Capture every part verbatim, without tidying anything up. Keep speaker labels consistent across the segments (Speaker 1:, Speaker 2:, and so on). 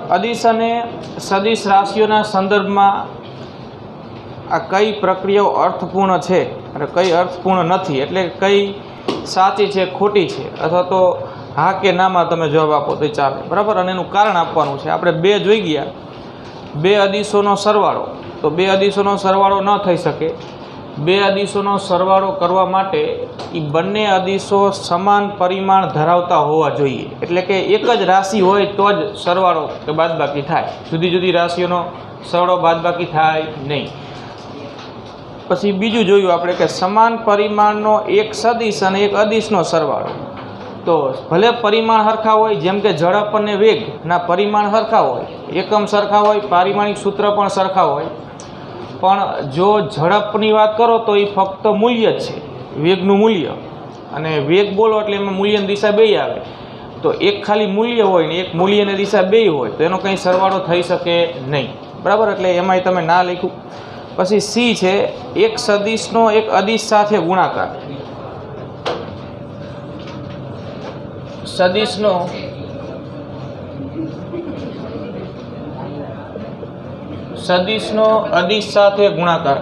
Speaker 1: अदिश अने सदिश राशिओना संदर्भमां आ कई प्रक्रियाओ अर्थपूर्ण है अने कई अर्थपूर्ण नहीं, एटले कई साची है खोटी है, अथवा तो हाँ के ना में तमे जवाब आपो तो चाले, बराबर। अने एनुं कारण आपवानुं छे। आपणे बे जोई गया, बे अदिशोनो सरवाळो, तो बे अदिशोनो सरवाळो न थई शके। बे अदिशोनो सरवाळो करवा माटे ई बंने अदिशो समान परिमाण धरावता होवा जोईए, एटले के एक ज राशि होय तो ज सरवाळो के बादबाकी थाय। जुदी जुदी राशिओनो सरवाळो बादबाकी थाय नहीं। पछी बीजुं जोयुं आपणे के समान परिमाणनो एक सदिश अने एक अदिशनो सरवाळो, तो भले परिमाण हरखा होय, जेम के झड़प अने वेग ना परिमाण हरखा होय, एकम सरखा होय, पारिमाणिक सूत्र पण सरखा होय, पण जो झड़पनी वात करो तो ये फक्त मूल्य ज छे, वेगनुं मूल्य। अने वेग बोलो एटले एमां मूल्यनी दिशा बेय आवे, तो एक खाली मूल्य होय ने एक मूल्यनी दिशा बेय होय तो एनो कंई सरवाळो थई शके नहीं, बराबर। एटले एमांय तमे ना लख्युं। पछी सी छे एक सदिशनो एक अदिश साथे गुणाकार। सदिशनो सदिशनो अदिश साथे गुणाकार।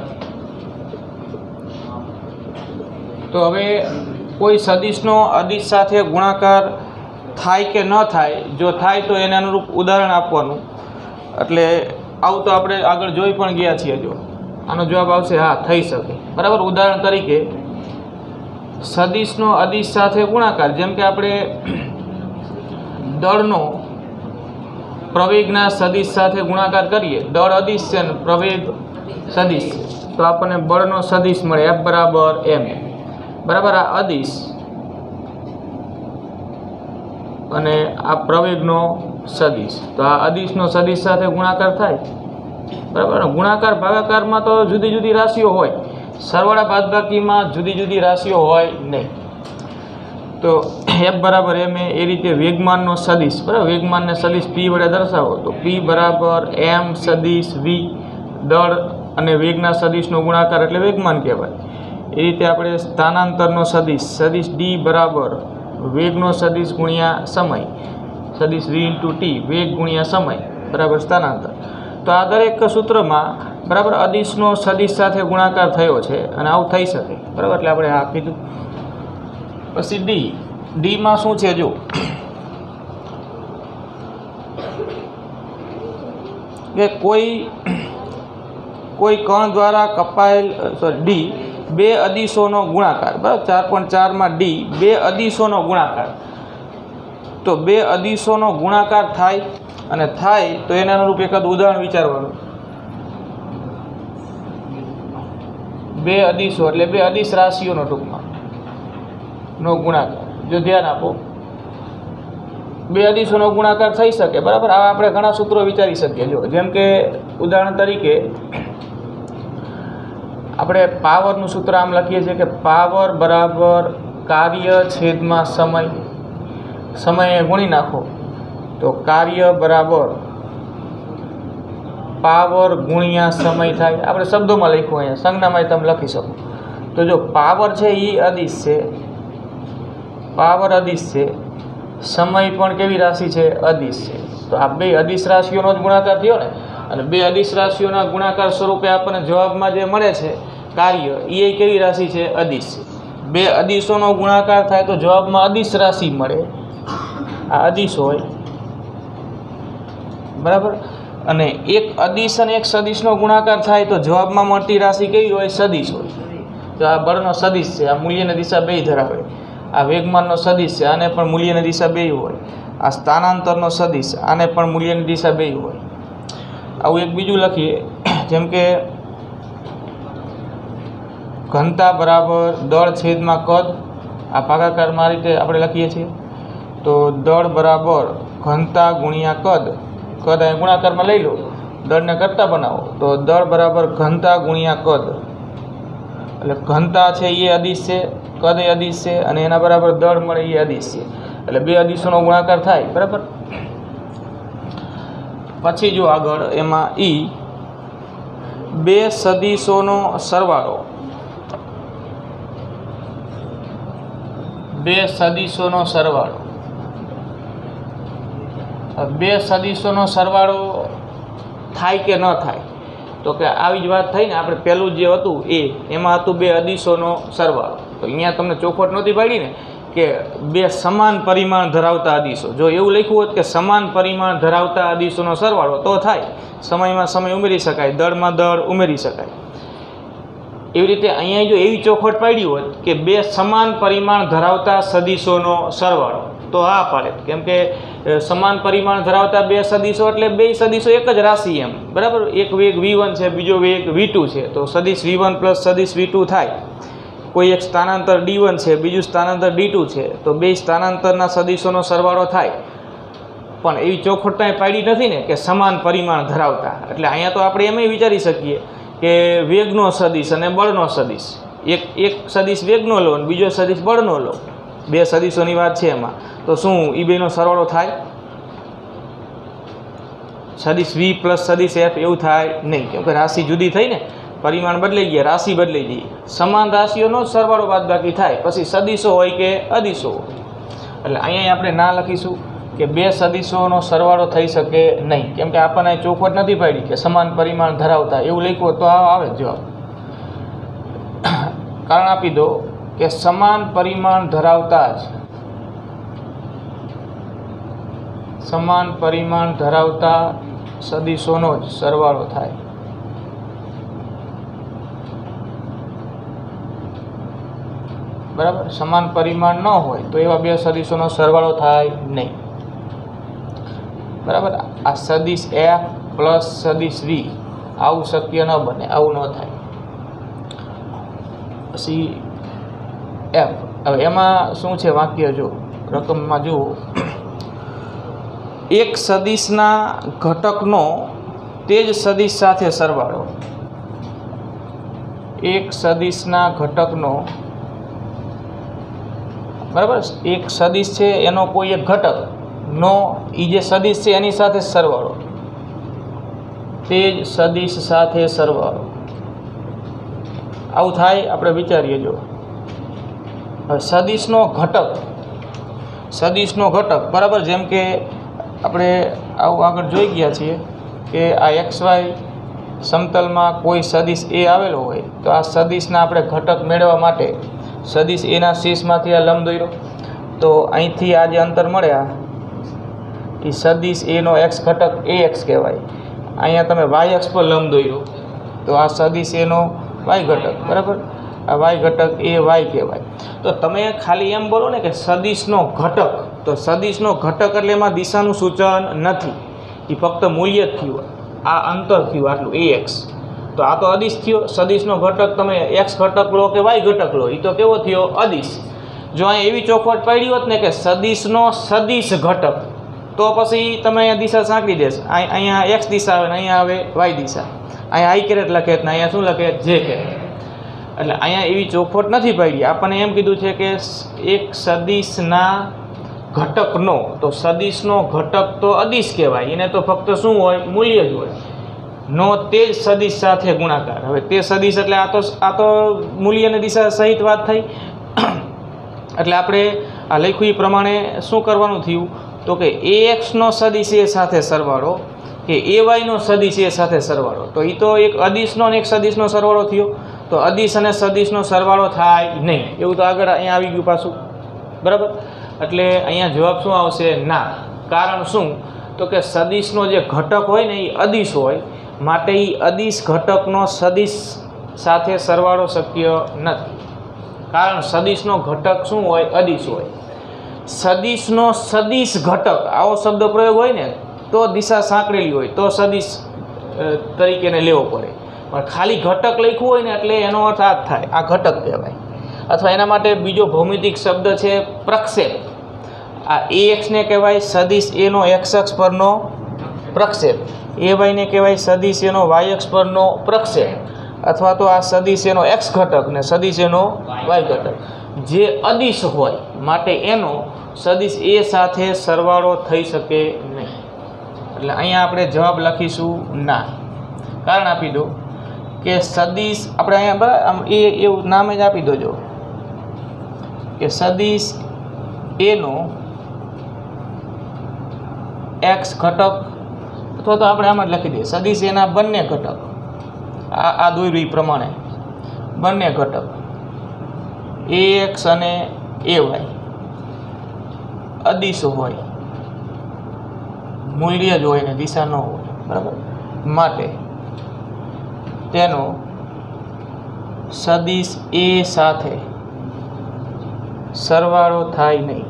Speaker 1: तो हवे कोई सदिशनो अदिश साथे गुणाकार थाय के न थाय, जो थाय तो एने अनुरूप उदाहरण आपवानुं। एटले आवुं तो आपणे आगळ जोई पण गया छीए। जो आनो जवाब आवशे हाँ थई शके, बराबर। उदाहरण तरीके सदिशनो अदिश साथे गुणाकार, जेम के आपणे दळनो प्रवेगना सदिश साथे गुणाकार करीए, दळ अदिश छे ने प्रवेग सदिश, तो आपणे बळनो सदिश मळे एफ बराबर एम, बराबर। आ अदिश अने आ प्रवेगनो सदिश, तो आ अदिशनो सदिश साथे गुणाकार थाय, बराबर। गुणाकार भागाकार में तो जुदी जुदी राशिओ होय, सरवाळा बादबाकी में जुदी जुदी राशिओ होय नहीं। तो एफ बराबर एम ए रीते वेगमाननो सदिश, बराबर। वेगमान ने सदिश पी वडे दर्शावो तो पी बराबर एम सदिश वी, दळ अने वेगना सदिशनो गुणाकार एटले वेगमान कहेवाय। ए रीते आपणे स्थानांतरनो सदिश, सदिश डी बराबर वेगनो सदिश गुणिया समय, सदिश वी इंटू टी, वेग गुणिया समय बराबर स्थानांतर। तो आ दरेक सूत्र में बराबर अदिशनो सदिश साथे गुणाकार थयो छे अने आवुं थई शके, बराबर। एटले आपणे आ कीधुं। पछी डी, डी में शुं छे जो के कोई कोई कण द्वारा कपायेल सॉरी डी बे अदिशोनो गुणाकार, बराबर। चार पॉइंट चार में डी बे अदिशोनो गुणाकार, तो बे अदिशोनो गुणाकार थाय अने थाय तो एना अनुरूप एकाद उदाहरण विचारवानुं। बे अदिशो एटले बे अदिश राशिओनो टूंकमां नो गुणाकार। जो ध्यान आपो, बे अदिशोनो गुणाकार थई शके, बराबर। आ आपणे घणा सूत्रो विचारी शकीए। जो जेम के उदाहरण तरीके આપણે પાવરનું સૂત્ર આમ લખીએ છીએ કે પાવર બરાબર કાર્ય છેદમાં સમય, સમયે ગુણી નાખો તો કાર્ય બરાબર પાવર ગુણ્યા સમય થાય। આપણે શબ્દોમાં લખ્યું, અહીંયા સંજ્ઞામાં તમે લખી શકો। તો જો પાવર છે એ અદિશ છે, પાવર અદિશ છે, સમય પણ કેવી રાશિ છે? અદિશ છે। તો આ બે અદિશ રાશિઓનો જ ગુણાકાર થયો ને, અને બે અદિશ રાશિઓના ગુણાકાર સ્વરૂપે આપણને જવાબમાં જે મળે છે કાર્ય એ કેવી રાશિ છે? અદિશ છે। બે અદિશોનો ગુણાકાર થાય તો જવાબમાં અદિશ રાશિ મળે, આ અદિશ હોય, બરાબર। અને એક અદિશ અને એક સદિશનો ગુણાકાર થાય તો જવાબમાં મળતી રાશિ કેવી હોય? સદિશ હોય। તો આ બળનો સદિશ છે, આ મૂલ્યની દિશા બે ધરાવે। આ વેગમાનનો સદિશ છે, આને પણ મૂલ્યની દિશા બે હોય। આ સ્થાનાંતરનો સદિશ, આને પણ મૂલ્યની દિશા બે હોય। આવું એક બીજું લખીએ, જેમ કે ઘનતા બરાબર દળ છેદમાં કદ। આ ભાગાકારમાં આ રીતે આપણે લખીએ છીએ। તો દળ બરાબર ઘનતા ગુણ્યા કદ, કદ અહીં ગુણાકારમાં લઈ લો, દળને કરતા બનાવો તો દળ બરાબર ઘનતા ગુણ્યા કદ, એટલે ઘનતા છે એ અદિશ છે, કદ એ અદિશ છે, અને એના બરાબર દળ મળે એ અદિશ છે, એટલે બે અદિશોનો ગુણાકાર થાય, બરાબર। પછી જો આગળ એમાં ઈ બે સદિશોનો સરવાળો, બે સદિશોનો સરવાળો, બે સદીશોનો સરવાળો થાય કે ન થાય? તો કે આવી જ વાત થઈ ને, આપણે પહેલું જે હતું એ એમાં હતું બે અદિશોનો સરવાળો. તો અહીંયા તમને ચોખવટ નહોતી પાડી ને કે બે સમાન પરિમાણ ધરાવતા અદિશો. જો એવું લખ્યું હોત કે સમાન પરિમાણ ધરાવતા અદિશોનો સરવાળો તો થાય, સમયમાં સમય ઉમેરી શકાય, દળમાં દળ ઉમેરી શકાય. એવી રીતે અહીંયા જો એવી ચોખવટ પાડી હોત કે બે સમાન પરિમાણ ધરાવતા સદિશોનો સરવાળો, તો હા પાડે. કેમ કે સમાન પરિમાણ ધરાવતા બે સદિશો એટલે બે સદિશો એક જ રાશિ એમ, બરાબર. એક વેગ વી વન છે, બીજો વેગ વી ટુ છે, તો સદિશ વી વન પ્લસ સદિશ વી ટુ થાય. કોઈ એક સ્થાનાંતર ડી વન છે, બીજું સ્થાનાંતર ડી ટુ છે, તો બે સ્થાનાંતરના સદિશોનો સરવાળો થાય. પણ એવી ચોખવટ કાંઈ પાડી નથી ને કે સમાન પરિમાણ ધરાવતા. એટલે અહીંયા તો આપણે એમ વિચારી શકીએ કે વેગનો સદિશ અને બળનો સદિશ, એક એક સદિશ વેગનો લો અને બીજો સદિશ બળનો લો, બે સદિશોની વાત છે એમાં, તો શું એ બેનો સરવાળો થાય? સદિશ વી પ્લસ સદિશ એફ એવું થાય નહીં, કેમ કે રાશિ જુદી થઈ ને, પરિમાણ બદલાઈ ગયા, રાશિ બદલાઈ ગઈ. સમાન રાશિઓનો જ સરવાળો બાદબાકી થાય, પછી સદિશો હોય કે અદિશો હોય. એટલે અહીંયા આપણે ના લખીશું કે બે સદિશોનો સરવાળો થઈ શકે નહીં, કેમ કે આપણને ચોખવટ નથી પાડી કે સમાન પરિમાણ ધરાવતા. એવું લખ્યું તો આવે જવાબ. કારણ આપી દો કે સમાન પરિમાણ ધરાવતા જ સમાન પરિમાણ ધરાવતા સદિશોનો જ સરવાળો થાય. બરાબર. સમાન પરિમાણ ન હોય તો એવા બે સદિશોનો સરવાળો થાય નહીં. બરાબર. આ સદિશ એફ પ્લસ સદિશ વી આવું શક્ય ન બને, આવું ન થાય. પછી એફ, હવે એમાં શું છે વાક્ય જો રકમમાં જુઓ, એક સદિશના ઘટકનો તે જ સદિશ સાથે સરવાળો. એક સદિશના ઘટકનો, બરાબર, એક સદિશ છે એનો કોઈ એક ઘટક નો એ જે સદિશ છે એની સાથે સરવાળો, તે જ સદિશ સાથે સરવાળો. આવું થાય. આપણે વિચારીએ જો હવે સદિશનો ઘટક, સદિશનો ઘટક, બરાબર. જેમ કે આપણે આવું આગળ જોઈ ગયા છીએ કે આ એક્સ વાય સમતલમાં કોઈ સદિશ એ આવેલો હોય તો આ સદિશના આપણે ઘટક મેળવવા માટે સદિશ એના શીર્ષમાંથી આ લંબ દોર્યો, તો અહીંથી આ જે અંતર મળ્યા એ સદિશ એનો એક્સ ઘટક એ એક્સ કહેવાય. અહીંયા તમે વાય અક્ષ પર લંબ દોર્યો તો આ સદિશ એનો વાય ઘટક, બરાબર. આ વાય ઘટક એ વાય કહેવાય. તો તમે ખાલી એમ બોલો ને કે સદિશનો ઘટક, તો સદિશનો ઘટક એટલે એમાં દિશાનું સૂચન નથી, એ ફક્ત મૂલ્ય જ થયું, આ અંતર થયું આટલું એ એક્સ. તો આ તો અદિશ થયો. સદિશનો ઘટક તમે એક્સ ઘટક લો કે વાય ઘટક લો, એ તો કેવો થયો? અદિશ. જો અહીંયા એવી ચોખવટ પાડી હોત ને કે સદિશનો સદિશ ઘટક, તો પછી તમે અહીંયા દિશા સાંકળી દેશ. અહીંયા એક્સ દિશા આવે ને અહીંયા આવે વાય દિશા. અહીંયા આઈ કેરેટ લખે ને અહીંયા શું લખે? જે કેરેટ. એટલે અહીંયા એવી ચોખવટ નથી પાડી. આપણને એમ કીધું છે કે એક સદિશના ઘટકનો, તો સદિશનો ઘટક તો અદિશ કહેવાય, એને તો ફક્ત શું હોય? મૂલ્ય જ હોય. નો તે જ સદિશ સાથે ગુણાકાર. હવે તે સદિશ એટલે આ તો આ તો મૂલ્યની દિશા સહિત વાત થઈ. એટલે આપણે આ લખ્યું એ પ્રમાણે શું કરવાનું થયું? તો કે એ એક્સનો સદિશ એ સાથે સરવાળો કે એ વાયનો સદિશ એ સાથે સરવાળો. તો એ તો એક અદિશનો અને એક સદિશનો સરવાળો થયો. તો અદિશ અને સદિશનો સરવાળો થાય નહીં. એવું તો આગળ અહીંયા આવી ગયું પાછું, બરાબર. એટલે અહીંયા જવાબ શું આવશે? ના. કારણ શું? તો કે સદિશનો જે ઘટક હોય ને એ અદિશ હોય, માટે એ અદિશ ઘટકનો સદિશ સાથે સરવાળો શક્ય નથી. કારણ સદિશનો ઘટક શું હોય? અદિશ હોય. સદિશનો સદિશ ઘટક આવો શબ્દ પ્રયોગ હોય ને તો દિશા સાંકળેલી હોય તો સદિશ તરીકેને લેવો પડે. પણ ખાલી ઘટક લખ્યું હોય ને એટલે એનો અર્થ આ જ થાય, આ ઘટક કહેવાય. અથવા એના માટે બીજો ભૌમિતિક શબ્દ છે પ્રક્ષેપ. આ એ એક્સને કહેવાય સદિશ એનો એક્સ અક્ષ પરનો પ્રક્ષેપ, એ વાયને કહેવાય સદિશ એનો વાય અક્ષ પરનો પ્રક્ષેપ, અથવા તો આ સદિશ એનો એક્સ ઘટક ને સદિશ એનો વાય ઘટક જે અદિશ હોય માટે એનો સદિશ એ સાથે સરવાળો થઈ શકે નહીં. એટલે અહીંયા આપણે જવાબ લખીશું ના. કારણ આપી દો કે સદિશ, આપણે અહીંયા બરાબર એ એવું નામ જ આપી દો જો કે સદિશ એનો એક્સ ઘટક, અથવા તો આપણે આમાં જ લખી દઈએ સદિશ એના બંને ઘટક, આ આ દોર્યું એ પ્રમાણે બંને ઘટક એ એક્સ અને એ વાય અદિશ હોય, મૂલ્ય જ હોય ને દિશા ન હોય, બરાબર, માટે તેનો સદિશ એ સાથે સરવાળો થાય નહીં,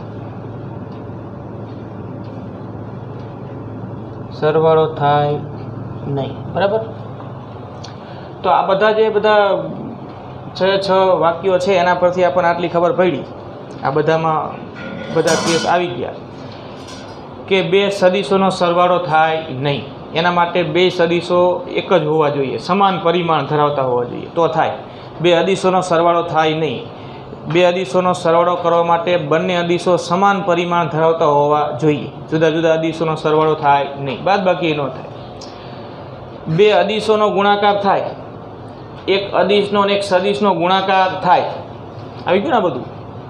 Speaker 1: સરવાળો થાય નહીં, બરાબર. તો આ બધા જે બધા છ છ વાક્યો છે એના પરથી આપણને આટલી ખબર પડી, આ બધામાં બધા કેસ આવી ગયા કે બે સદિશોનો સરવાળો થાય નહીં, એના માટે બે સદિશો એક જ હોવા જોઈએ, સમાન પરિમાણ ધરાવતા હોવા જોઈએ તો થાય. બે અદિશોનો સરવાળો થાય નહીં. બે અદિશોનો સરવાળો કરવા માટે બંને અદિશો સમાન પરિમાણ ધરાવતા હોવા જોઈએ, જુદા જુદા અદિશોનો સરવાળો થાય નહીં, બાદ બાકી ન થાય. બે અદિશોનો ગુણાકાર થાય, એક અદિશનો અને એક સદિશનો ગુણાકાર થાય, આવી ગયું ને બધું,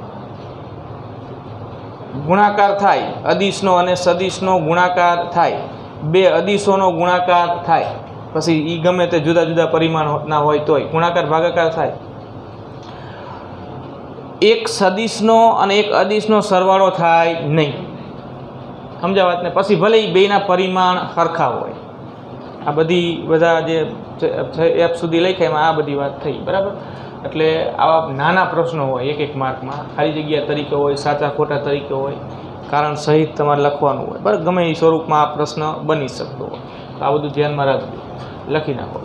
Speaker 1: ગુણાકાર થાય, અદિશનો અને સદિશનો ગુણાકાર થાય, બે અદિશોનો ગુણાકાર થાય, પછી એ ગમે તે જુદા જુદા પરિમાણના હોય તોય ગુણાકાર ભાગાકાર થાય. એક સદિશનો અને એક અદિશનો સરવાળો થાય નહીં, સમજા વાત ને. પછી ભલે એ બેના પરિમાણ સરખા હોય, આ બધી બધા જે એપ સુધી લખ્યા એમાં આ બધી વાત થઈ, બરાબર. એટલે આવા નાના પ્રશ્નો હોય એક એક માર્કમાં, ખાલી જગ્યા તરીકે હોય, સાચા ખોટા તરીકે હોય, કારણ સહિત તમારે લખવાનું હોય, બરાબર. ગમે એ સ્વરૂપમાં આ પ્રશ્ન બની શકતો હોય, તો આ બધું ધ્યાનમાં રાખજો, લખી નાખો.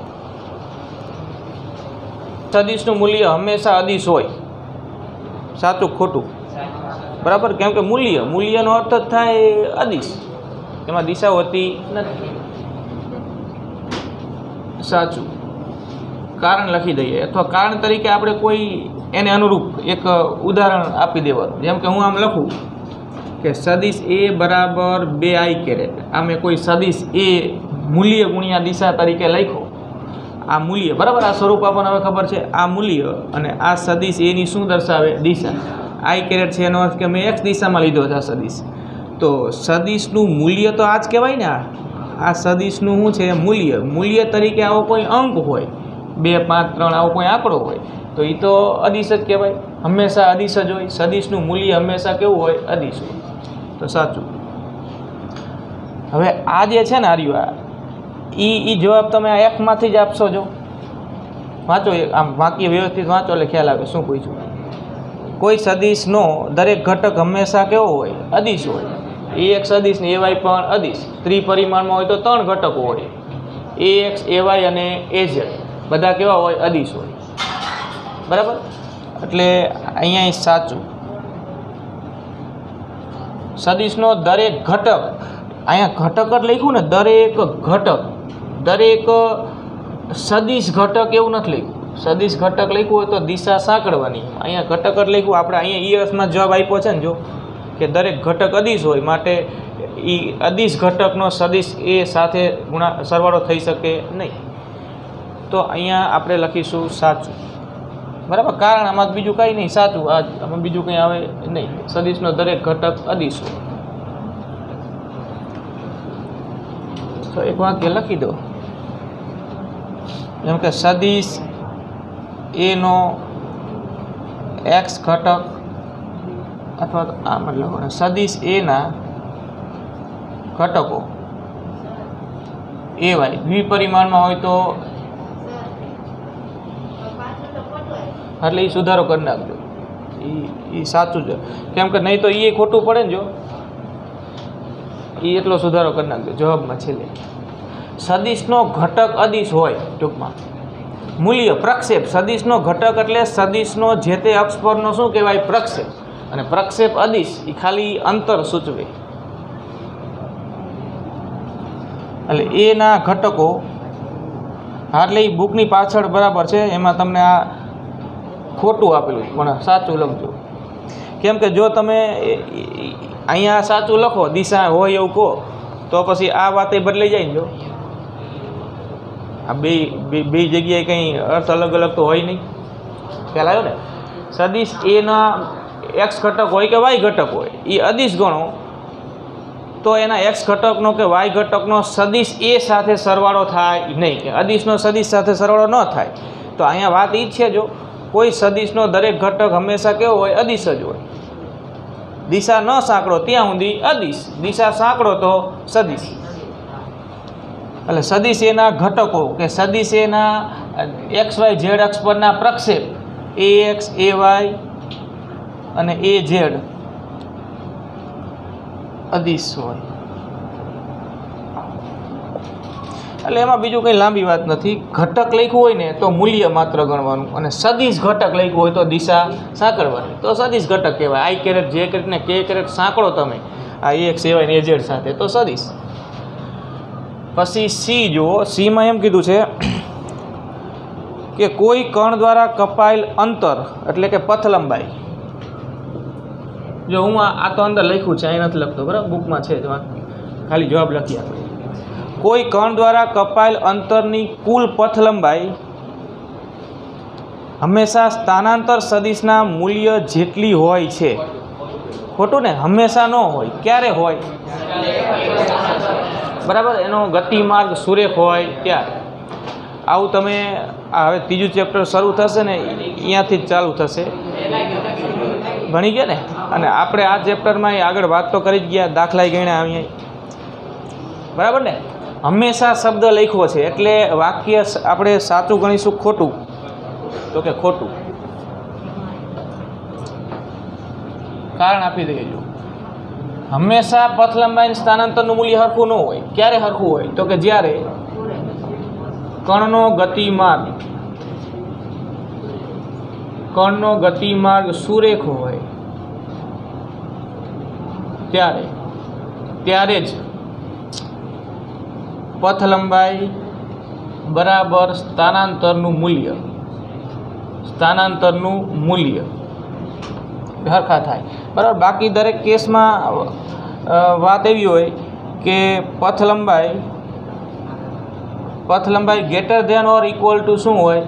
Speaker 1: સદિશનું મૂલ્ય હંમેશા અદિશ હોય, સાચું ખોટું, બરાબર. કેમ કે મૂલ્ય મૂલ્યનો અર્થ જ થાય અદિશ, એમાં દિશા હોતી નથી. સાચું. કારણ લખી દઈએ, અથવા કારણ તરીકે આપણે કોઈ એને અનુરૂપ એક ઉદાહરણ આપી દેવાનું. જેમ કે હું આમ લખું કે સદિશ એ બરાબર બે આઈ કેરેટ, આ મેં કોઈ સદિશ એ મૂલ્ય ગુણ્યા દિશા તરીકે લખ્યો, આ મૂલ્ય, બરાબર. આ સ્વરૂપ આપણને હવે ખબર છે, આ મૂલ્ય અને આ સદિશ એની શું દર્શાવે, દિશા. આઈ કેરેટ છે એનો અર્થ કે મેં એક્સ દિશામાં લીધો છે આ સદિશ, તો સદિશનું મૂલ્ય તો આ જ કહેવાય ને. આ આ સદિશનું શું છે, મૂલ્ય. મૂલ્ય તરીકે આવો કોઈ અંક હોય, બે પાંચ ત્રણ આવો કોઈ આંકડો હોય, તો એ તો અદિશ જ કહેવાય, હંમેશા અદિશ જ હોય. સદિશનું મૂલ્ય હંમેશા કેવું હોય, અદિશ હોય, તો સાચું. હવે આ જે છે ને આર્યું, આ ઈ ઈ જવાબ તમે આ એકમાંથી જ આપશો. જો વાંચો, આમ વાક્ય વ્યવસ્થિત વાંચો એટલે ખ્યાલ આવે શું પૂછ્યું. કોઈ સદિશનો દરેક ઘટક હંમેશા કેવો હોય, અદિશ હોય. એ એક્સ અદિશ ને એ વાય પણ અદિશ. ત્રિપરિમાણમાં હોય તો ત્રણ ઘટકો હોય, એ એક્સ એ વાય અને એ ઝેડ, બધા કેવા હોય, અદિશ હોય, બરાબર. એટલે અહીંયા સાચું. સદિશનો દરેક ઘટક, અહીંયા ઘટક જ લખ્યું ને, દરેક ઘટક, દરેક સદિશ ઘટક એવું નથી લખ્યું. સદિશ ઘટક લખ્યું હોય તો દિશા સાંકળવાની, અહીંયા ઘટક જ લખ્યું. આપણે અહીંયા ઈ અર્થમાં જવાબ આપ્યો છે ને, જો કે દરેક ઘટક અદિશ હોય, માટે એ અદિશ ઘટકનો સદિશ એ સાથે ગુણા સરવાળો થઈ શકે નહીં. તો અહીંયા આપણે લખીશું સાચું, બરાબર. કારણ આમાં બીજું કંઈ નહીં, સાચું. આ આમાં બીજું કંઈ આવે નહીં. સદિશનો દરેક ઘટક અદિશ હોય. તો એક વાક્ય લખી દો, જેમ કે સદિશ એનો એક્સ ઘટક, અથવા તો આ મતલબ સદિશ એના ઘટકો એ વાય દ્વિપરિમાણમાં હોય તો, એટલે એ સુધારો કરી નાખજો. એ સાચું છે, કેમ કે નહીં તો એ ખોટું પડે ને. જો એ એટલો સુધારો કરી નાખજો જવાબમાં છેલ્લે. સદિશનો ઘટક અદિશ હોય, ટૂંકમાં મૂલ્ય પ્રક્ષેપ. સદિશનો ઘટક એટલે સદિશનો જે તે અક્ષ પરનો શું કહેવાય, પ્રક્ષેપ. અને પ્રક્ષેપ અદિશ એ ખાલી અંતર સૂચવે. એટલે એના ઘટકો, એટલે એ બુકની પાછળ બરાબર છે, એમાં તમને આ ખોટું આપેલું છે, પણ સાચું લખજો. કેમ કે જો તમે અહીંયા સાચું લખો, દિશા હોય એવું કહો, તો પછી આ વાતે બદલાઈ જાય ને. જો આ બે બે જગ્યાએ કંઈ અર્થ અલગ અલગ તો હોય નહીં, ખ્યાલ આવ્યો ને. સદિશ એના એક્સ ઘટક હોય કે વાય ઘટક હોય, એ અદિશ ગણો તો એના એક્સ ઘટકનો કે વાય ઘટકનો સદિશ એ સાથે સરવાળો થાય નહીં, કે અદિશનો સદિશ સાથે સરવાળો ન થાય. તો અહીંયા વાત એ જ છે, જો કોઈ સદિશનો દરેક ઘટક હંમેશા કેવો હોય? અદિશ જ હોય. દિશા ન સાંકળો ત્યાં સુધી અદિશ, દિશા સાંકળો તો સદિશ. એટલે સદિશ એના ઘટકો કે સદિશ એના એક્સ વાય ઝેડ અક્ષ પરના પ્રક્ષેપ એ એક્સ એ વાય અને એ ઝેડ અદિશ હોય. એટલે એમાં બીજું કંઈ લાંબી વાત નથી. ઘટક લખ્યું હોય ને તો મૂલ્ય માત્ર ગણવાનું, અને સદિશ ઘટક લખ્યું હોય તો દિશા સાંકળવાની, તો સદિશ ઘટક કહેવાય. આઈ કેરેટ જે કેરેટ ને કે કેરેટ સાંકળો તમે આ એક્સ એ વાય ને એ ઝેડ સાથે તો સદિશ. પછી સી જુઓ. સીમાં એમ કીધું છે કે કોઈ કણ દ્વારા કપાયેલ અંતર એટલે કે પથ લંબાઈ. જો હું આ તો અંદર લખ્યું છે, અહીં નથી લખતો, બરાબર, બુકમાં છે, ખાલી જવાબ લખી આપણે. કોઈ કણ દ્વારા કપાયેલ અંતરની કુલ પથ લંબાઈ હંમેશા સ્થાનાંતર સદિશના મૂલ્ય જેટલી હોય છે. ખોટું ને? હંમેશા ન હોય. ક્યારે હોય? બરાબર, એનો ગતિમાર્ગ સુરેખ હોય ત્યારે. આવું તમે આ હવે ત્રીજું ચેપ્ટર શરૂ થશે ને અહીંયાથી જ ચાલુ થશે, ભણી ગયા ને. અને આપણે આ ચેપ્ટરમાં આગળ વાત તો કરી જ ગયા, દાખલા ગણ્યા અહીંયા, બરાબર ને. હંમેશા શબ્દ લખ્યો છે એટલે વાક્ય આપણે સાચું ગણીશું ખોટું? તો કે ખોટું. કારણ આપી દઈએ. જો હંમેશા પથ લંબાઈ સ્થાનાંતરનું મૂલ્ય હરખું ન હોય. ક્યારે હરખું હોય? તો કે જ્યારે કણનો ગતિમાર્ગ કણનો ગતિમાર્ગ સુરેખ હોય ત્યારે ત્યારે જ પથ લંબાઈ બરાબર સ્થાનાંતરનું મૂલ્ય સ્થાનાંતરનું મૂલ્ય હરખા થાય, બરાબર. બાકી દરેક કેસમાં વાત એવી હોય કે પથ લંબાઈ પથ લંબાઈ greater than or equal to શું હોય?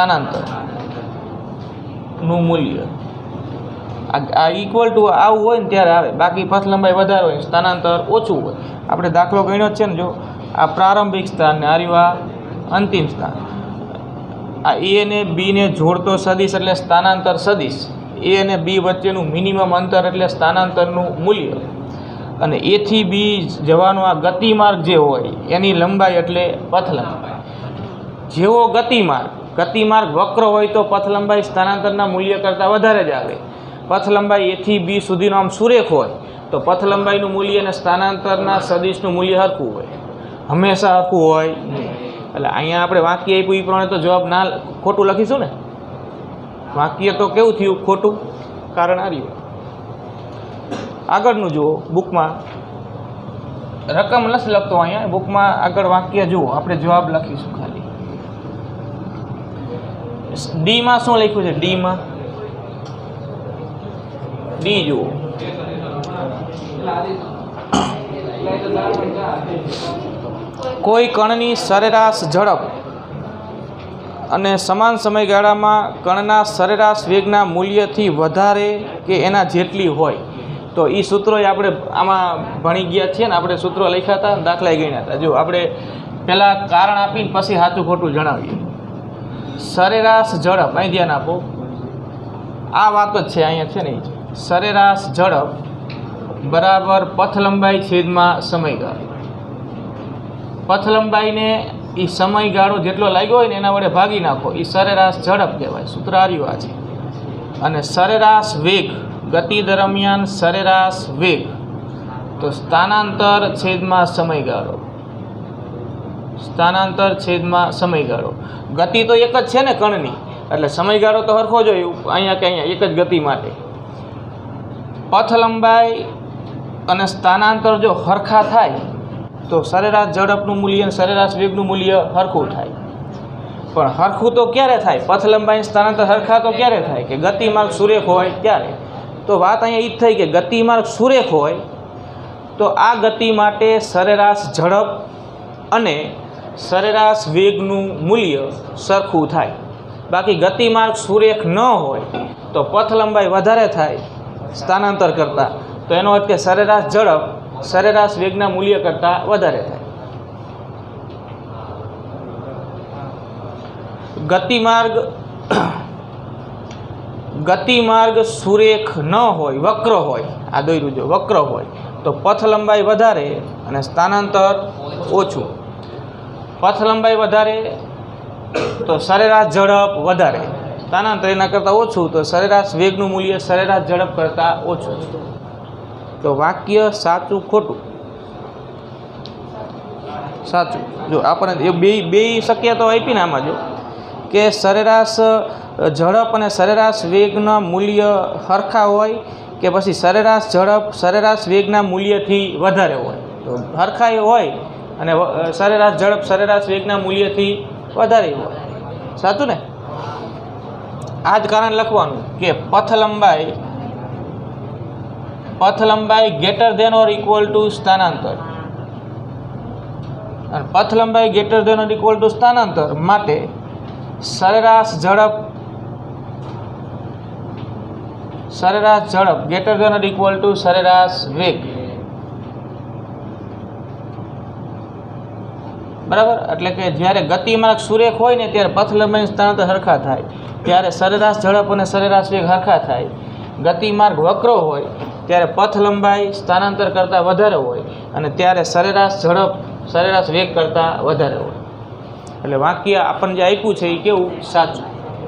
Speaker 1: સ્થાનાંતરનું મૂલ્ય. આ ઇક્વલ ટુ આવું હોય ને ત્યારે આવે, બાકી પથ લંબાઈ વધારે હોય, સ્થાનાંતર ઓછું હોય. આપણે દાખલો ગણ્યો જ છે ને. જો આ પ્રારંભિક સ્થાન ને આર્યું આ અંતિમ સ્થાન. આ એ અને બીને જોડતો સદિશ એટલે સ્થાનાંતર સદિશ. એ અને બી વચ્ચેનું મિનિમમ અંતર એટલે સ્થાનાંતરનું મૂલ્ય. અને એથી બી જવાનો આ ગતિમાર્ગ જે હોય એની લંબાઈ એટલે પથ લંબાઈ. જેવો ગતિમાર્ગ ગતિમાર્ગ વક્ર હોય તો પથ લંબાઈ સ્થાનાંતરના મૂલ્ય કરતાં વધારે જ આવે. પથ લંબાઈ એથી બી સુધીનો આમ સુરેખ હોય તો પથ લંબાઈનું મૂલ્ય અને સ્થાનાંતરના સદિશનું મૂલ્ય હરખું હોય, હંમેશા હરખું હોય નહીં. એટલે અહીંયા આપણે વાક્ય આપ્યું એ પ્રમાણે તો જવાબ ના ખોટું લખીશું ને. વાક્ય તો કેવું થયું? ખોટું. કારણ આ રહ્યું. આગળનું જુઓ. બુકમાં રકમ નથી લખતો અહીંયા, બુકમાં આગળ વાક્ય જુઓ, આપણે જવાબ લખીશું ખાલી. ડીમાં શું લખ્યું છે? ડીમાં ડી જુઓ. કોઈ કણની સરેરાશ ઝડપ અને સમાન સમયગાળામાં કણના સરેરાશ વેગના મૂલ્યથી વધારે કે એના જેટલી હોય તો એ સૂત્રો આપણે આમાં ભણી ગયા છીએ ને. આપણે સૂત્રો લખ્યા હતા, દાખલા ગણ્યા હતા. જો આપણે પહેલાં કારણ આપીને પછી સાચું ખોટું જણાવીએ. સરેરાશ ઝડપ, અહીં ધ્યાન આપો, આ વાત જ છે અહીંયા છે ને. સરેરાશ ઝડપ બરાબર પથ લંબાઈ છેદમાં સમયગાળો. પથ લંબાઈને એ સમયગાળો જેટલો લાગ્યો હોય ને એના વડે ભાગી નાખો, એ સરેરાશ ઝડપ કહેવાય. સૂત્ર આર્યું આ છે. અને સરેરાશ વેગ, ગતિ દરમિયાન સરેરાશ વેગ તો સ્થાનાંતર છેદમાં સમયગાળો. સ્થાનાંતર છેદમાં સમયગાળો. ગતિ તો એક જ છે ને કણની, એટલે સમયગાળો તો સરખો જ હોય અહીંયા કે અહીંયા, એક જ ગતિ માટે. પથ લંબાઈ અને સ્થાનાંતર જો સરખા થાય તો સરેરાશ ઝડપનું મૂલ્ય અને સરેરાશ વેગનું મૂલ્ય સરખું થાય. પણ સરખું તો ક્યારે થાય? પથ લંબાઈ સ્થાનાંતર સરખા તો ક્યારે થાય? કે ગતિમાર્ગ સુરેખ હોય ત્યારે. તો વાત અહીંયા એ જ થઈ કે ગતિમાર્ગ સુરેખ હોય તો આ ગતિ માટે સરેરાશ ઝડપ અને સરેરાશ વેગનું મૂલ્ય સરખું થાય. બાકી ગતિમાર્ગ સુરેખ ન હોય તો પથ લંબાઈ વધારે થાય સ્થાનાંતર કરતાં, તો એનો અર્થ કે સરેરાશ ઝડપ સરેરાશ વેગના મૂલ્ય કરતાં વધારે થાય. ગતિમાર્ગ ગતિમાર્ગ સુરેખ ન હોય, વક્ર હોય, આ દોર્યું જો વક્ર હોય તો પથ લંબાઈ વધારે અને સ્થાનાંતર ઓછું. પથ લંબાઈ વધારે તો સરેરાશ ઝડપ વધારે, સ્થાનાંતર એના કરતાં ઓછું તો સરેરાશ વેગનું મૂલ્ય સરેરાશ ઝડપ કરતાં ઓછું. તો વાક્ય સાચું ખોટું? સાચું. જો આપણને બે બે શક્યતાઓ આપીને આમાં જો કે સરેરાશ ઝડપ અને સરેરાશ વેગના મૂલ્ય સરખા હોય કે પછી સરેરાશ ઝડપ સરેરાશ વેગના મૂલ્યથી વધારે હોય. તો સરખા હોય અને સરેરાશ ઝડપ સરેરાશ વેગના મૂલ્યથી વધારે હોય. સાચું ને? આ જ કારણ લખવાનું કે પથ લંબાઈ પથ લંબાઈ greater than or equal to સ્થાનાંતર, અને પથ લંબાઈ greater than or equal to સ્થાનાંતર માટે સરેરાશ ઝડપ સરેરાશ ઝડપ greater than or equal to સરેરાશ વેગ. બરાબર? એટલે કે જ્યારે ગતિમાર્ગ સુરેખ હોય ને ત્યારે પથ લંબાઈ સ્થાનાંતર સરખા થાય, ત્યારે સરેરાશ ઝડપ અને સરેરાશ વેગ સરખા થાય. ગતિમાર્ગ વક્ર હોય ત્યારે પથ લંબાઈ સ્થાનાંતર કરતાં વધારે હોય અને ત્યારે સરેરાશ ઝડપ સરેરાશ વેગ કરતાં વધારે હોય. એટલે વાક્ય આપણને જે આપ્યું છે એ કેવું? સાચું.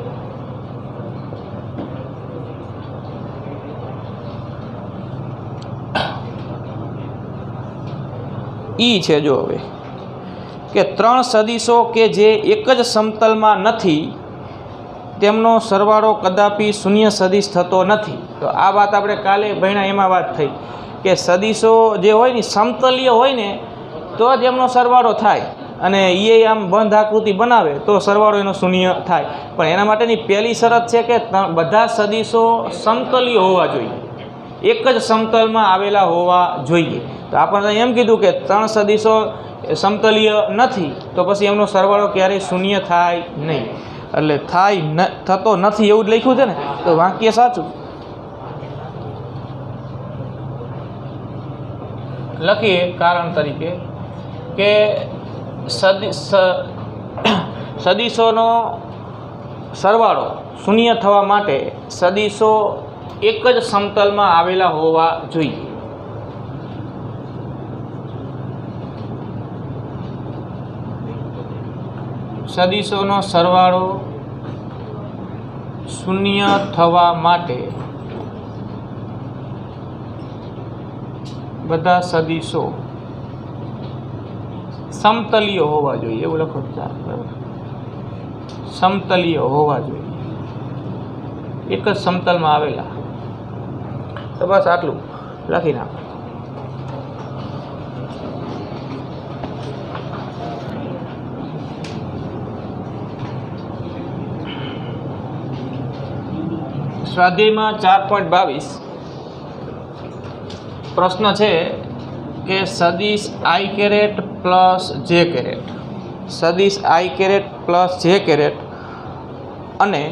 Speaker 1: ઈ છે જો હવે કે ત્રણ સદીશો કે જે એક જ સમતલમાં નથી તેમનો સરવાળો કદાપી શૂન્ય સદીશ થતો નથી. તો આ વાત આપણે કાલે ભણ્યા એમાં વાત થઈ કે સદીશો જે હોય ને સમતલીય હોય ને તો જ એમનો સરવાળો થાય, અને એ આમ બંધ આકૃતિ બનાવે તો સરવાળો એનો શૂન્ય થાય. પણ એના માટેની પહેલી શરત છે કે બધા સદીશો સમતલીય હોવા જોઈએ, એક જ સમતલમાં આવેલા હોવા જોઈએ. તો આપણને એમ કીધું કે ત્રણ સદીશો સમતલીય નથી તો પછી એમનો સરવાળો ક્યારેય શૂન્ય થાય નહીં. એટલે થાય ન થતો નથી એવું જ લખ્યું છે ને, તો વાક્ય સાચું. લખીએ કારણ તરીકે કે સદી સદીશોનો સરવાળો શૂન્ય થવા માટે સદીશો એક જ સમતલમાં આવેલા હોવા જોઈએ. સદીશોનો સરવાળો શૂન્ય થવા માટે બધા સદીશો સમતલીય હોવા જોઈએ, એવું લખો. બરાબર? સમતલીય હોવા જોઈએ, એક જ સમતલમાં આવેલા. તો બસ આટલું લખી નાખો. સ્વાધ્યાયમાં ચાર પોઈન્ટ બાવીસ પ્રશ્ન છે કે સદીશ I caret plus J caret સદીશ I caret plus J caret અને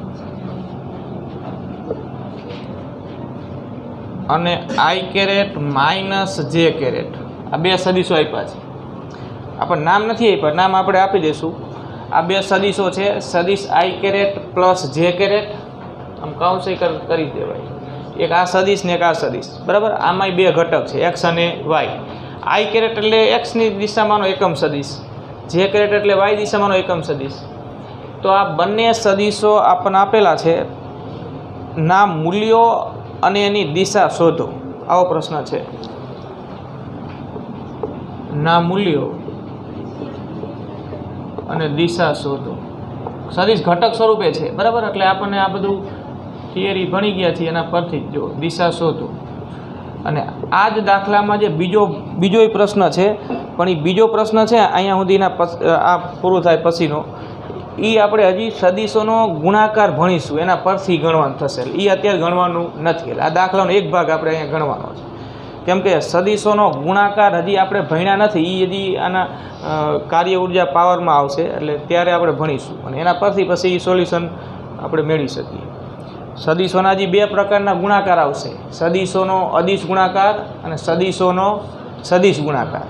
Speaker 1: અને I caret minus J caret આ બે સદીશો આપ્યા છે. આપણે નામ નથી આપ્યા, નામ આપણે આપી દઈશું. આ બે સદીશો છે સદીશ I caret plus J caret. આમ કાઉન્સી કરી દેવાય, એક આ સદીશ ને એક આ સદીશ. બરાબર? આમાંય બે ઘટક છે, એક્સ અને વાય. આઈ કેરેટ એટલે એક્સની દિશામાંનો એકમ સદીશ, જે કેરેટ એટલે વાય દિશામાંનો એકમ સદીશ. તો આ બંને સદીશો આપણને આપેલા છે, ના મૂલ્યો અને એની દિશા શોધો. આવો પ્રશ્ન છે. ના મૂલ્યો અને દિશા શોધો. સદીશ ઘટક સ્વરૂપે છે. બરાબર? એટલે આપણને આ બધું થિયરી ભણી ગયા છીએ એના પરથી જો દિશા શોધો. અને આ જ દાખલામાં જે બીજો બીજો પ્રશ્ન છે, પણ એ બીજો પ્રશ્ન છે અહીંયા સુધીના આ પૂરું થાય પછીનો, એ આપણે હજી સદીશોનો ગુણાકાર ભણીશું, એના પરથી ગણવાનું થશે. એ અત્યારે ગણવાનું નથી. એટલે આ દાખલાનો એક ભાગ આપણે અહીંયા ગણવાનો છે, કેમ કે સદીશોનો ગુણાકાર હજી આપણે ભણ્યા નથી. એ હજી આના કાર્ય ઉર્જા પાવરમાં આવશે, એટલે ત્યારે આપણે ભણીશું અને એના પરથી પછી સોલ્યુશન આપણે મેળવી શકીએ. સદીશોના જે બે પ્રકારના ગુણાકાર આવશે, સદીશોનો અદિશ ગુણાકાર અને સદીશોનો સદિશ ગુણાકાર.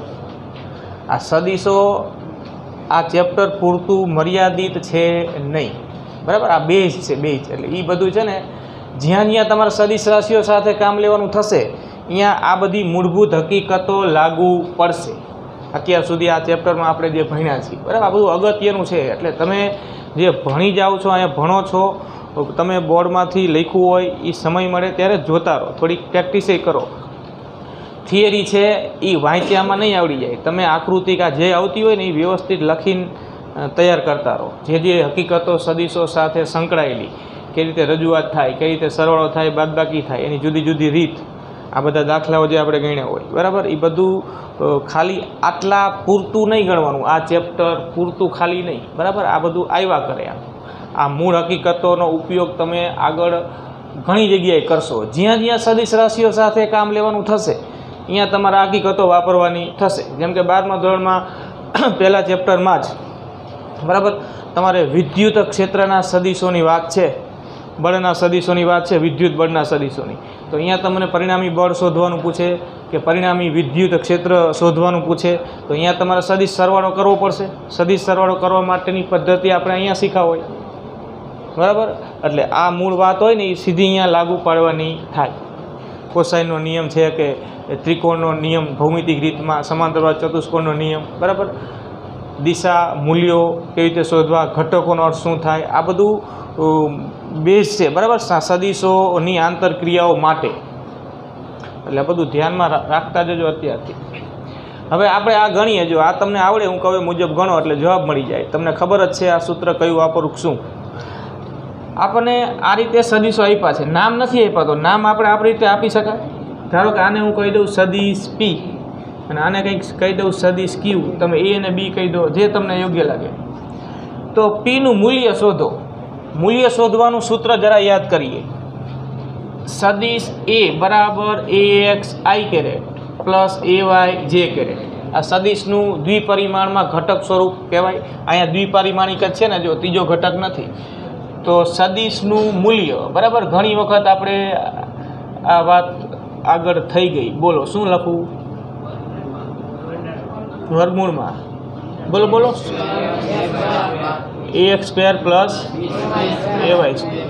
Speaker 1: આ સદીશો આ ચેપ્ટર પૂરતું મર્યાદિત છે નહીં, બરાબર. આ બેઝ છે, બેઝ એટલે એ બધું છે ને જ્યાં જ્યાં તમારે સદિશ રાશિઓ સાથે કામ લેવાનું થશે અહીંયા આ બધી મૂળભૂત હકીકતો લાગુ પડશે. અત્યાર સુધી આ ચેપ્ટરમાં આપણે જે ભણ્યા છીએ, બરાબર, આ બધું અગત્યનું છે. એટલે તમે જે ભણી જાઓ છો, અહીંયા ભણો છો, તમે બોર્ડમાંથી લખ્યું હોય એ સમય મળે ત્યારે જોતા રહો, થોડીક પ્રેક્ટિસે કરો. થિયરી છે એ વાંચ્યામાં નહીં આવડી જાય. તમે આકૃતિકા જે આવતી હોય ને એ વ્યવસ્થિત લખીને તૈયાર કરતા રહો. જે જે હકીકતો સદીશો સાથે સંકળાયેલી, કઈ રીતે રજૂઆત થાય, કઈ રીતે સરવાળો થાય, બાદબાકી થાય, એની જુદી જુદી રીત, આ બધા દાખલાઓ જે આપણે ગણ્યા હોય, બરાબર, એ બધું ખાલી આટલા પૂરતું નહીં ગણવાનું. આ ચેપ્ટર પૂરતું ખાલી નહીં, બરાબર. આ બધું આવ્યા કરે. આમ આ મૂળ હકીકતોનો ઉપયોગ તમે આગળ ઘણી જગ્યાએ કરશો. જ્યાં જ્યાં સદિશ રાશિઓ સાથે કામ લેવાનું થશે અહીંયા તમારે હકીકતો વાપરવાની થશે. જેમ કે બારમા ધોરણમાં પહેલા ચેપ્ટરમાં જ, બરાબર, તમારે વિદ્યુત ક્ષેત્રના સદીશોની વાત છે, બળના સદીશોની વાત છે, વિદ્યુત બળના સદીશોની. તો અહીંયા તમને પરિણામી બળ શોધવાનું પૂછે કે પરિણામી વિદ્યુત ક્ષેત્ર શોધવાનું પૂછે, તો અહીંયા તમારે સદિશ સરવાળો કરવો પડશે. સદિશ સરવાળો કરવા માટેની પદ્ધતિ આપણે અહીંયા શીખા હોય, બરાબર. એટલે આ મૂળ વાત હોય ને એ સીધી અહીંયા લાગુ પાડવાની થાય. કોસાઇનનો નિયમ છે કે ત્રિકોણનો નિયમ ભૌમિતિક રીતમાં, સમાંતરવાદ ચતુષ્કોણનો નિયમ, બરાબર, દિશા મૂલ્યો કેવી રીતે શોધવા, ઘટકોનો અર્થ શું થાય, આ બધું બેઝ છે, બરાબર, સદીશોની આંતરક્રિયાઓ માટે. એટલે આ બધું ધ્યાનમાં રાખતા જજો અત્યારથી. હવે આપણે આ ગણીએ, જો આ તમને આવડે, હું કહું મુજબ ગણો એટલે જવાબ મળી જાય. તમને ખબર જ છે આ સૂત્ર કયું વાપરવું શું. આપણને આ રીતે સદીશો આપ્યા છે, નામ નથી આપ્યા, તો નામ આપણે આપણી રીતે આપી શકાય. ધારો કે આને હું કહી દઉં સદીશ પી અને આને કંઈક કહી દઉં સદીશ ક્યુ. તમે એ અને બી કહી દો, જે તમને યોગ્ય લાગે. તો પીનું મૂલ્ય શોધો. મૂલ્ય શોધવાનું સૂત્ર જરા યાદ કરીએ. સદીશ એ બરાબર A X I caret plus A Y J caret. આ સદીશનું દ્વિપરિમાણમાં ઘટક સ્વરૂપ કહેવાય. અહીંયા દ્વિપરિમાણિક જ છે ને, જો ત્રીજો ઘટક નથી. તો સદીશનું મૂલ્ય, બરાબર, ઘણી વખત આપણે આ વાત આગળ થઈ ગઈ. બોલો શું લખવું? વર્ગમૂળમાં. બોલો બોલો. A X square plus A Y square.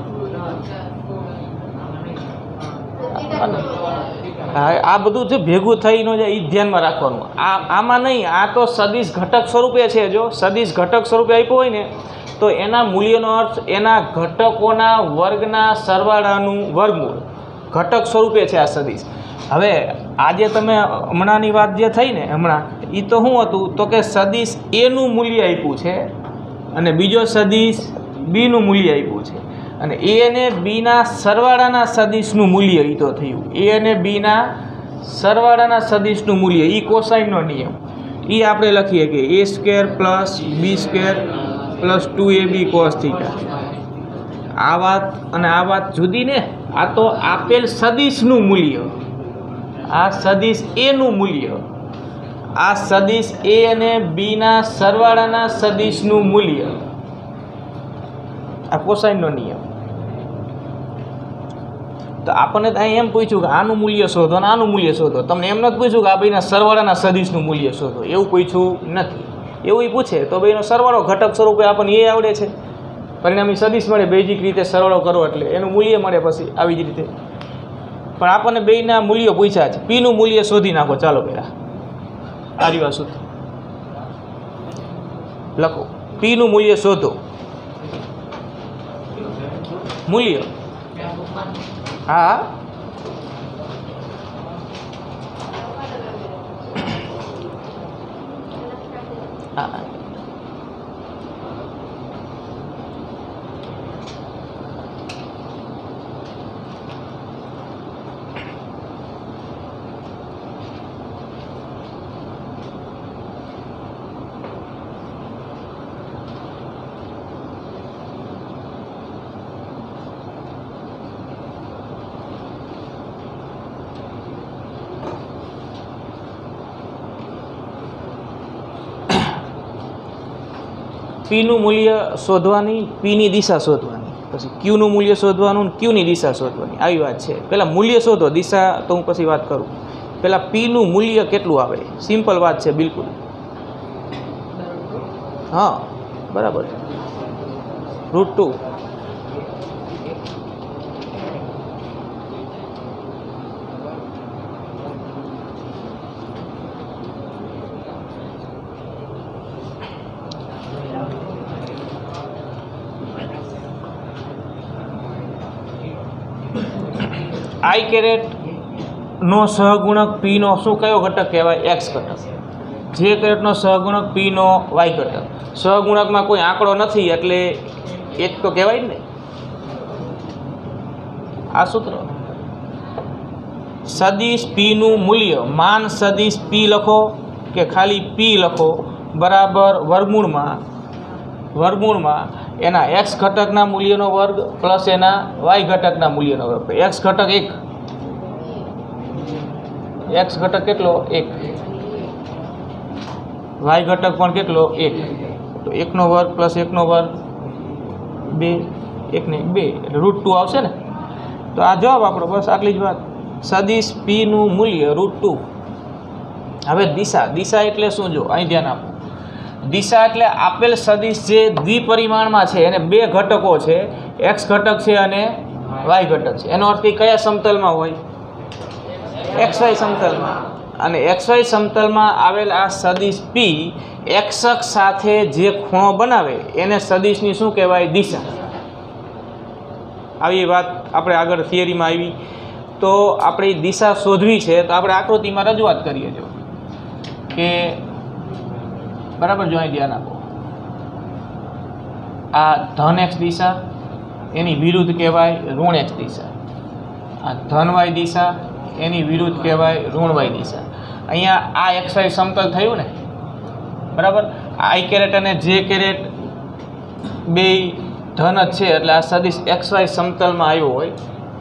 Speaker 1: હા, આ બધું જે ભેગું થઈ ન જાય એ ધ્યાનમાં રાખવાનું. આ આમાં નહીં, આ તો સદીશ ઘટક સ્વરૂપે છે. જો સદીશ ઘટક સ્વરૂપે આપ્યો હોય ને તો એના મૂલ્યનો અર્થ એના ઘટકોના વર્ગના સરવાળાનું વર્ગમૂળ. ઘટક સ્વરૂપે છે આ સદીશ. હવે આજે તમે હમણાંની વાત જે થઈ ને હમણાં, એ તો શું હતું? તો કે સદીશ એનું મૂલ્ય આપ્યું છે અને બીજો સદીશ બીનું મૂલ્ય આપ્યું છે, અને એ અને બીના સરવાળાના સદીશનું મૂલ્ય એ તો થયું. એ અને બીના સરવાળાના સદીશનું મૂલ્ય, એ કોસાઇનનો નિયમ, એ આપણે લખીએ કે A square plus B square plus two A B cos theta. આ વાત અને આ વાત જુદી ને. આ તો આપેલ સદીશનું મૂલ્ય, આ સદીશ એનું મૂલ્ય, આ સદીશ એ અને બીના સરવાળાના સદીશનું મૂલ્ય, આ કોસાઇનનો નિયમ. તો આપણને તો અહીં એમ પૂછ્યું કે આનું મૂલ્ય શોધો અને આનું મૂલ્ય શોધો. તમને એમ નથી પૂછ્યું કે આ બેના સરવાળાના સદીશનું મૂલ્ય શોધો, એવું પૂછ્યું નથી. એવું એ પૂછે તો બેનો સરવાળો ઘટક સ્વરૂપે આપણને એ આવડે છે. પરિણામી સદીશ મળે, બેઝિક રીતે સરવાળો કરો એટલે એનું મૂલ્ય મળે. પછી આવી જ રીતે પણ આપણને બેયના મૂલ્યો પૂછ્યા છે. પીનું મૂલ્ય શોધી નાખો. ચાલો પહેલાં આ રીવા સૂત્ર લખો. પીનું મૂલ્ય શોધો. મૂલ્ય હા હા પીનું મૂલ્ય શોધવાની, પીની દિશા શોધવાની. પછી ક્યુનું મૂલ્ય શોધવાનું ને ક્યુની દિશા શોધવાની, આવી વાત છે. પહેલાં મૂલ્ય શોધો, દિશા તો હું પછી વાત કરું. પહેલાં પીનું મૂલ્ય કેટલું આવે, સિમ્પલ વાત છે બિલકુલ. હા બરાબર, રૂટ ટુ. આઈ કેરેટ નો સહગુણક પી નો શું કયો ઘટક કહેવાય? એક્સ ઘટક. જે કેરેટનો સહગુણક પી નો વાય ઘટક. સહગુણકમાં કોઈ આંકડો નથી એટલે એક તો કહેવાય ને. આ સૂત્ર સદિશ પી નું મૂલ્ય, માન સદિશ પી લખો કે ખાલી પી લખો, બરાબર વર્ગમૂળમાં વર્ગમૂળમાં એના એક્સ ઘટકના મૂલ્યનો વર્ગ પ્લસ એના વાય ઘટકના મૂલ્યનો વર્ગ. એક્સ ઘટક એક, એક્સ ઘટક કેટલો? એક. વાય ઘટક પણ કેટલો? એક. તો એકનો વર્ગ પ્લસ એકનો વર્ગ બે, એકને બે એટલે રૂટ ટુ આવશે ને. તો આ જવાબ આપણો, બસ આટલી જ વાત. સદિશ પીનું મૂલ્ય રૂટ ટુ. હવે દિશા, દિશા એટલે શું? જો અહીં ધ્યાન આપો. દિશા એટલે આપેલ સદિશ જે દ્વિપરિમાણમાં છે એને બે ઘટકો છે, એક્સ ઘટક છે અને વાય ઘટક છે. એનો અર્થ એ કયા સમતલમાં હોય? એક્સ વાય સમતલમાં. અને એક્સ વાય સમતલમાં આવેલ આ સદિશ પી એક્સ અક્ષ સાથે જે ખૂણો બનાવે એને સદિશની શું કહેવાય? દિશા. આવી વાત આપણે આગળ થિયરીમાં આવી. તો આપણી દિશા શોધવી છે તો આપણે આકૃતિમાં રજૂઆત કરીએ જો કે બરાબર. જો અહીં ધ્યાન આપો, આ ધન એક્સ દિશા, એની વિરુદ્ધ કહેવાય ઋણ એક્સ દિશા. આ ધન વાય દિશા, એની વિરુદ્ધ કહેવાય ઋણ વાય દિશા. અહીંયા આ એક્સ વાય સમતલ થયું ને, બરાબર. આઈ કેરેટ અને જે કેરેટ બે ધન જ છે એટલે આ સદિશ એક્સ વાય સમતલમાં આવ્યો હોય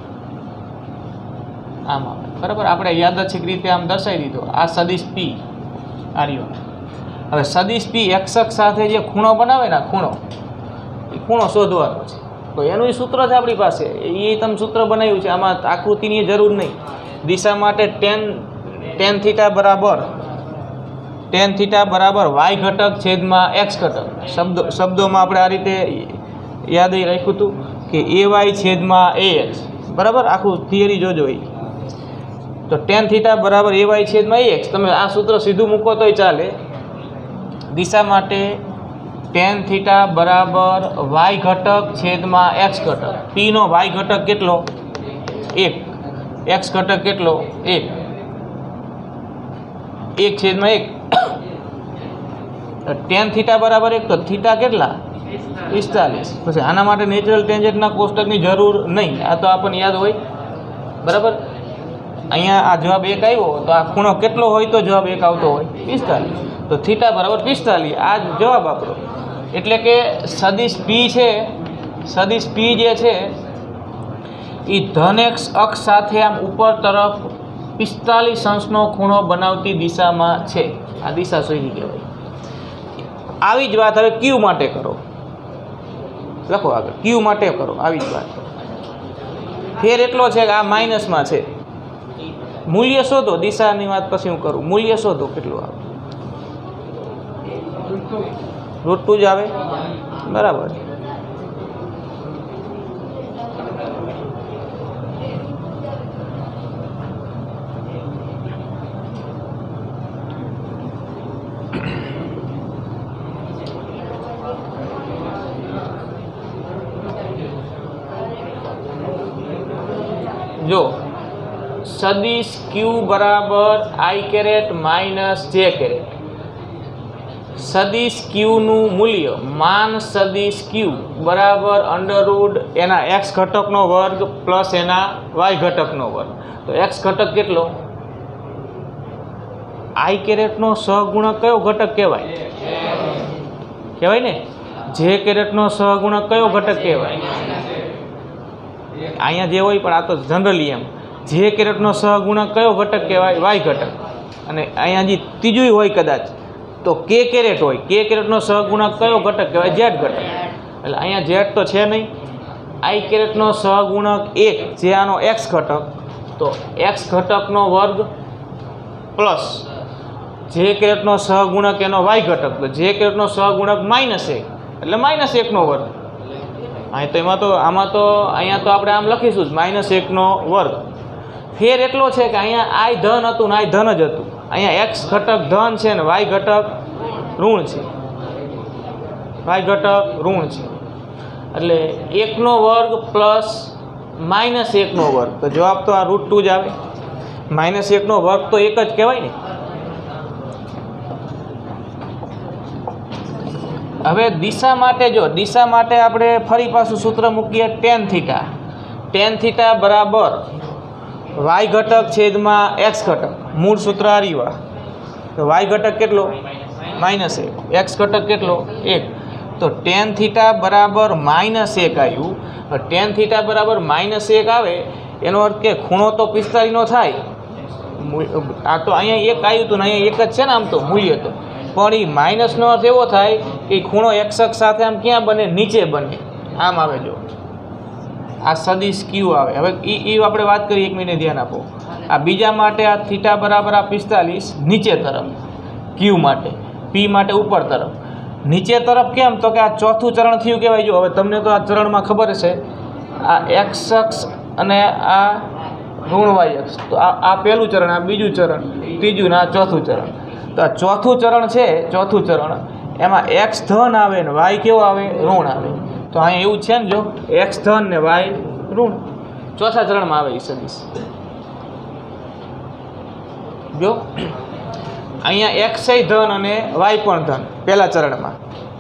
Speaker 1: આમ આવે, બરાબર. આપણે યાદચ્છિક રીતે આમ દર્શાવી દીધો આ સદિશ પી આર્યો. હવે સદિશ પી એક્સ અક્ષ સાથે જે ખૂણો બનાવે ને, ખૂણો એ ખૂણો શોધવાનો છે. તો એનું સૂત્ર છે આપણી પાસે, એ તમે સૂત્ર બનાવ્યું છે. આમાં આકૃતિની જરૂર નહીં. દિશા માટે ટેન ટેન થીટા બરાબર ટેન થીટા બરાબર વાય ઘટક છેદમાં એક્સ ઘટક. શબ્દો શબ્દોમાં આપણે આ રીતે યાદ રાખ્યું હતું કે એ વાય છેદમાં એ એક્સ, બરાબર. આખું થિયરી જોજો. એ તો ટેન થીટા બરાબર એ વાય છેદમાં એ એક્સ. તમે આ સૂત્ર સીધું મૂકો તોય ચાલે. દિશા માટે ટેન થીટા બરાબર વાય ઘટક છેદમાં એક્સ ઘટક. પીનો વાય ઘટક કેટલો? એક. એક્સ ઘટક કેટલો? એક. એક છેદમાં એક. ટેન થીટા બરાબર એક, તો થીટા કેટલા? પિસ્તાલીસ. પછી આના માટે નેચરલ ટેન્જેન્ટના કોષ્ટકની જરૂર નહીં, આ તો આપણને યાદ હોય, બરાબર. અહીંયા આ જવાબ એક આવ્યો તો આ ખૂણો કેટલો હોય તો જવાબ એક આવતો હોય? પિસ્તાલીસ. તો થીટા બરાબર પિસ્તાલીસ, આ જવાબ આપણો. એટલે કે સદિશ પી છે, સદિશ પી જે છે એ ધન એક્સ અક્ષ સાથે આમ ઉપર તરફ પિસ્તાલીસ અંશનો ખૂણો બનાવતી દિશામાં છે. આ દિશા શોધી કહેવાય. આવી જ વાત હવે ક્યુ માટે કરો, લખો આગળ. ક્યુ માટે કરો આવી જ વાત. ફેર એટલો છે કે આ માઇનસમાં છે. મૂલ્ય શોધો, દિશાની વાત પછી હું કરું. મૂલ્ય શોધો કેટલું આવે? રૂટ ટુ જ આવે, બરાબર. જો સદિશ ક્યુ બરાબર I caret minus J caret. સદિશ ક્યુનું મૂલ્ય માન સદિશ ક્યુ બરાબર અંડરરૂટ એના એક્સ ઘટકનો વર્ગ પ્લસ એના વાય ઘટકનો વર્ગ. તો એક્સ ઘટક કેટલો? આઈ કેરેટનો સહગુણક કયો ઘટક કહેવાય? કહેવાય ને. જે કેરેટનો સહગુણક કયો ઘટક કહેવાય? અહીંયા જે હોય પણ આ તો જનરલી એમ. જે કેરેટનો સહગુણક કયો ઘટક કહેવાય? વાય ઘટક. અને અહીંયા જે ત્રીજું હોય કદાચ તો કે કેરેટ હોય. કે કેરેટનો સહગુણક કયો ઘટક કહેવાય? ઝેડ ઘટક. એટલે અહીંયા ઝેડ તો છે નહીં આઈ કેરેટનો સહગુણક એક જે આનો એક્સ ઘટક, તો એક્સ ઘટકનો વર્ગ પ્લસ જે કેરેટનો સહગુણક એનો વાય ઘટક, તો જે કેરેટનો સહગુણક માઇનસ એક એટલે માઇનસ એકનો વર્ગ. અહીં તો એમાં તો આમાં તો અહીંયા તો આપણે આમ લખીશું જ માઇનસ એકનો વર્ગ. ફેર એટલો છે કે અહીંયા આઈ ધન હતું ને આઈ ધન જ હતું. અહીંયા એક્સ ઘટક ધન છે ને વાય ઘટક ઋણ છે, વાય ઘટક ઋણ છે. એટલે એકનો વર્ગ પ્લસ માઇનસ એકનો વર્ગ, તો જવાબ તો આ રૂટ ટુ જ આવે. માઇનસ એકનો વર્ગ તો એક જ કહેવાય ને. હવે દિશા માટે જો દિશા માટે આપણે ફરી પાછું સૂત્ર મૂકીએ ટેન થીટા. ટેન થીટા બરાબર વાય ઘટક છેદમાં એક્સ ઘટક, મૂળ સૂત્ર આ રીવા. તો વાય ઘટક કેટલો? માઇનસ એક. એક્સ ઘટક કેટલો? એક. તો ટેન થીટા બરાબર માઇનસ એક આવ્યું. ટેન થીટા બરાબર માઇનસ એક આવે એનો અર્થ કે ખૂણો તો પિસ્તાલીસનો થાય. આ તો અહીંયા એક આવ્યું હતું ને અહીંયા એક જ છે ને આમ તો મૂલ્ય તો, પણ એ માઇનસનો અર્થ એવો થાય કે ખૂણો એક્સ અક્ષ સાથે આમ ક્યાં બને? નીચે બને. આમ આવે જો આ સદિશ ક્યુ આવે. હવે એ એ આપણે વાત કરીએ, એક મિનિટ ધ્યાન આપો. આ બીજા માટે આ થીટા બરાબર આ પિસ્તાલીસ નીચે તરફ, ક્યુ માટે, પી માટે ઉપર તરફ. નીચે તરફ કેમ? તો કે આ ચોથું ચરણ થયું કહેવાય. જો હવે તમને તો આ ચરણમાં ખબર છે, આ એક્સ અક્ષ અને આ ઋણ વાય અક્ષ. તો આ આ પહેલું ચરણ, આ બીજું ચરણ, ત્રીજું ને આ ચોથું ચરણ. તો આ ચોથું ચરણ છે, ચોથું ચરણ એમાં એક્સ ધન આવે ને વાય કેવો આવે? ઋણ આવે. તો અહીંયા એવું છે ને, જો એક્સ ધન ને વાય ઋણ ચોથા ચરણમાં આવે એ સદિશ. જો અહીંયા એક્સ ધન અને વાય પણ ધન પહેલા ચરણમાં,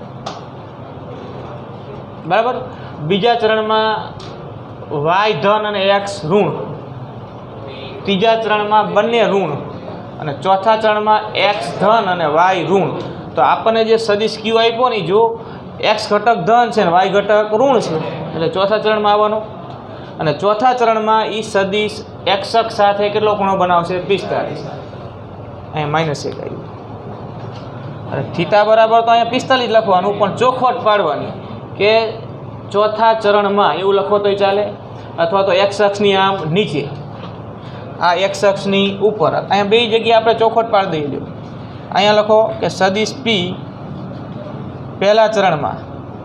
Speaker 1: બરાબર. બીજા ચરણમાં વાય ધન અને એક્સ ઋણ, ત્રીજા ચરણમાં બંને ઋણ, અને ચોથા ચરણમાં એક્સ ધન અને વાય ઋણ. તો આપણને જે સદિશ ક્યુ આપ્યો ને, જો એક્સ ઘટક ધન છે ને વાય ઘટક ઋણ છે, એટલે ચોથા ચરણમાં આવવાનો. અને ચોથા ચરણમાં એ સદિશ એક્સ અક્ષ સાથે કેટલો ખૂણો બનાવશે? પિસ્તાલીસ. અહીંયા માઇનસ એક આવ્યું. અને થીટા બરાબર તો અહીંયા પિસ્તાલીસ લખવાનું, પણ ચોખવટ પાડવાની કે ચોથા ચરણમાં એવું લખો તોય ચાલે, અથવા તો એક્સ અક્ષની આમ નીચે, આ એક્સ અક્ષની ઉપર. અહીંયા બે જગ્યાએ આપણે ચોખવટ પાડી દઈએ. અહીંયા લખો કે સદિશ પી પહેલા ચરણમાં,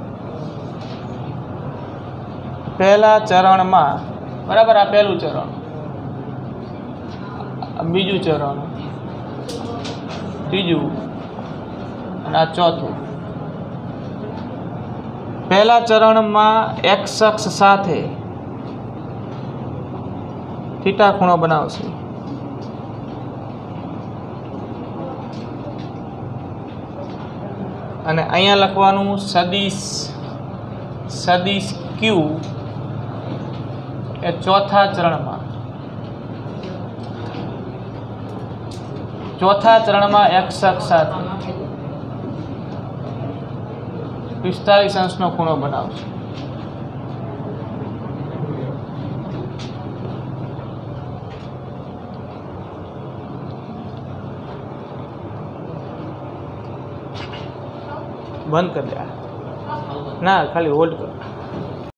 Speaker 1: પહેલા ચરણમાં, બરાબર. આ પહેલું ચરણ, બીજું ચરણ, ત્રીજું અને આ ચોથું. પહેલા ચરણમાં એક્સ અક્ષ સાથે થીટા ખૂણો બનાવશે. અને અહીંયા લખવાનું સદિશ સદિશ ક્યુ એ ચોથા ચરણમાં, ચોથા ચરણમાં એક્સ અક્ષ સાથે પિસ્તાલીસ અંશનો ખૂણો બનાવશે. બંધ કરી દે. ના, ખાલી હોલ્ડ કરો.